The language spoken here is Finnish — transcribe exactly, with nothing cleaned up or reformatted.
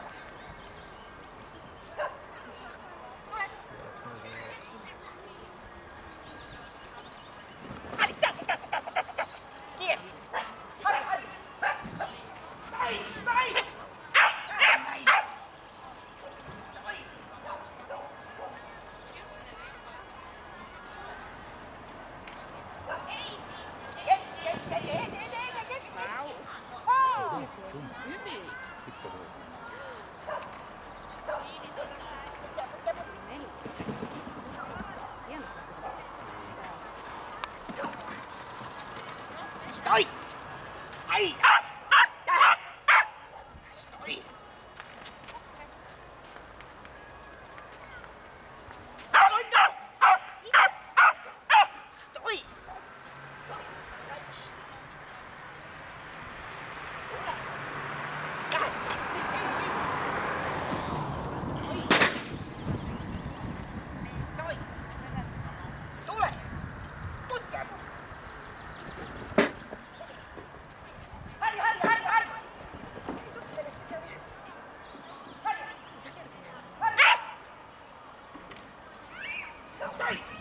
Ali, tässä, tässä, tässä, tässä, tässä. Kieri. Harri, Harri. Stai, stai. Stoi! Ai! Stoi! Stoi! Tule! Putkeen! Harri, Harri, Harri, Harri! Tuttele sitä vielä. Harri! Harri! Sai!